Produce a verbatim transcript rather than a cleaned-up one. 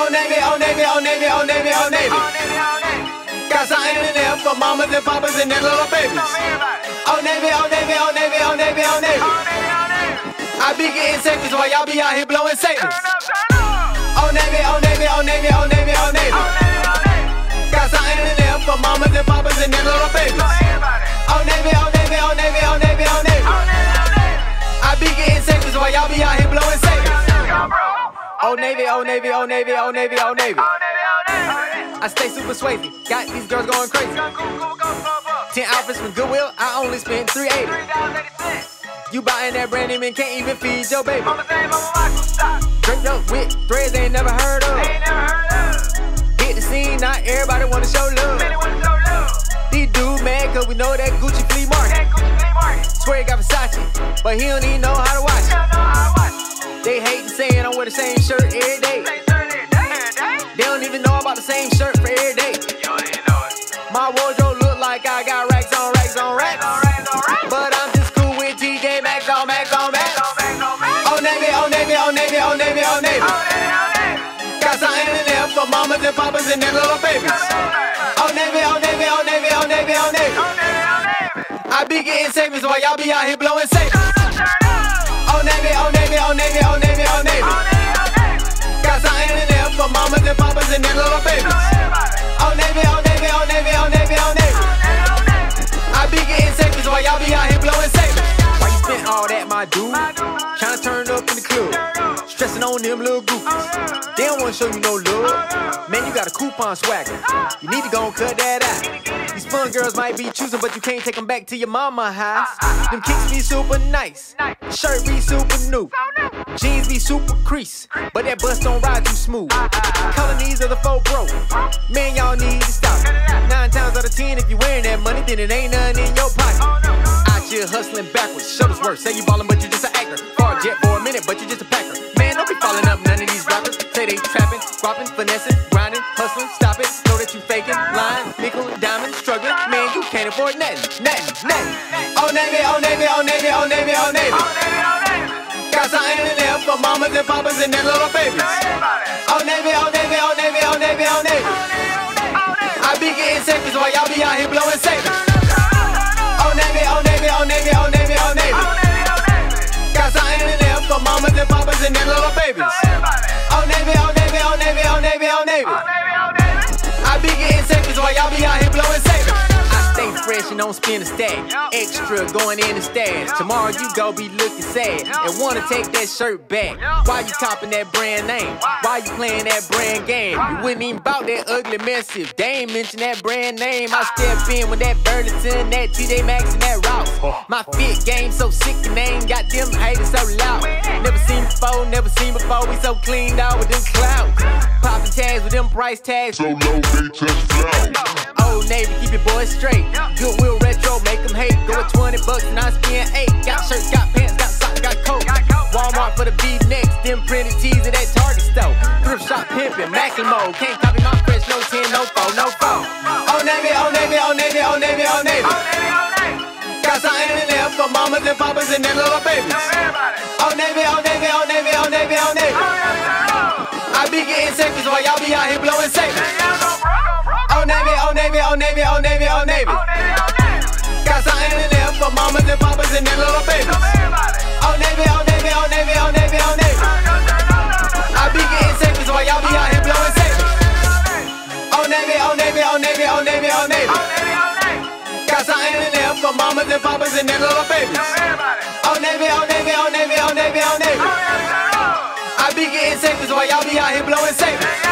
Old Navy, Old Navy, Old Navy, Old Navy, Old Navy. Got something in there for mamas and papas and their little babies. Old Navy, Old Navy, Old Navy, Old Navy, Old Navy. I be getting savings while y'all be out here blowing savings. Old Navy, Old Navy, Old Navy, Old Navy, Old Navy. Got something in there for mamas and papas and their little babies. Old Navy, Old Navy, Old Navy, Old Navy, Old Navy. I be getting savings while y'all be out here blowing savings. Old Navy, Old Navy, Old Navy, Old Navy, Old Navy. I stay super swayzy, got these girls going crazy. Ten outfits from Goodwill, I only spent three eighty. You buying that brand name and can't even feed your baby. Draped up with threads they ain't never heard of. Hit the scene, not everybody wanna show love. These dudes mad cause we know that Gucci flea market. Swear he got Versace, but he don't even know how to watch it. They hatin' saying I wear the same shirt every day. They don't even know about the same shirt for every day. My wardrobe look like I got racks on racks on racks. But I'm just cool with T J Maxx on Maxx on Maxx. Old Navy, Old Navy, Old Navy, Old Navy, Old Navy. Got something in there for mamas and papas and their little babies. Old Navy, Old Navy, Old Navy, Old Navy, Old Navy. I be getting savings while y'all be out here blowing savings. Old Navy, Old Navy, Old Navy, Old Navy, Old Navy. Got something in there for mamas and papas and their little babies. Old Navy, Old Navy, Old Navy, Old Navy, Old Navy. I be getting savings while y'all be out here blowing savings. Why you spent all that, my dude? Tryna turn up in the club, stressing on them little goofies. They don't wanna show you no love. Man, you got a coupon swagger. You need to go and cut that out. These fun girls might be choosing, but you can't take them back to your mama house. Them kicks be super nice, shirt be super new, jeans be super crease, but that bust don't ride too smooth. Colonies of the four broke, man, y'all need to stop. Nine times out of ten, if you wearing that money, then it ain't nothing in your pocket. Out here hustling backwards, Shuttlesworth. Say you ballin', but you just an actor. Far jet for a minute, but you just a packer. Man, don't be following up none of these rappers. Say they trapping, squapping, finessing, grinding, hustling, stop it. Know that you faking, lying, nickel, diamond, struggling. Man, you can't afford nothing, nothing, nothing. Old Navy, Old Navy, Old Navy, Old Navy, Old Navy. Got something in there for mamas and papas and their little babies. Old Navy, Old Navy, Old Navy, Old Navy, Old Navy. I be getting savings while y'all be out here blowing savings. Old Navy, Old Navy, Old Navy, Old Navy, Old Navy. Got something in there for mamas and papas and their little babies. Old Navy, Old Navy, Old Navy, Old Navy, Old Navy. I be getting savings while y'all be out here blowing savings. I stay fresh and don't spend a stack. Extra going in the stash. Tomorrow you go be looking sad and wanna take that shirt back. Why you copping that brand name? Why you playing that brand game? You wouldn't even bout that ugly mess if they ain't mention that brand name. I step in with that Burlington, that T J Maxx and that Ross. My fit game so sick and they ain't got them haters so loud. Never seen before, never seen before. We so cleaned out with them clouds. Popping tags with them price tags. So low they touch clouds. Old Navy, keep your boys straight. Goodwill retro, make them hate. Go at twenty bucks and I spend eight. Got shirts, got pants, got socks, got coat. Walmart for the V-necks, them printed tees at that Target store. Thrift shop pimpin', Macklemore. Can't copy my fresh, no ten, no four, no four. Old Navy, Old Navy, Old Navy, Old Navy, Old Navy. Got something in there for mamas and papas and their little babies. Old Navy, Old Navy, Old Navy, Old Navy, Old Navy. I be getting savings while y'all be out here blowing savings. Old Navy, Old Navy, Old Navy, Old Navy, Old Navy. Got something in there for mamas and papas and their little babies. Old Navy, Old Navy, Old Navy, Old Navy, Old Navy. I be getting savings while y'all be out here blowing savings. Old Navy, Old Navy, Old Navy, Old Navy, Old Navy. Got something in there for mamas and papas and their little babies. Old Navy, Old Navy, Old Navy, Old Navy, Old Navy. I be getting savings while y'all be out here blowing savings.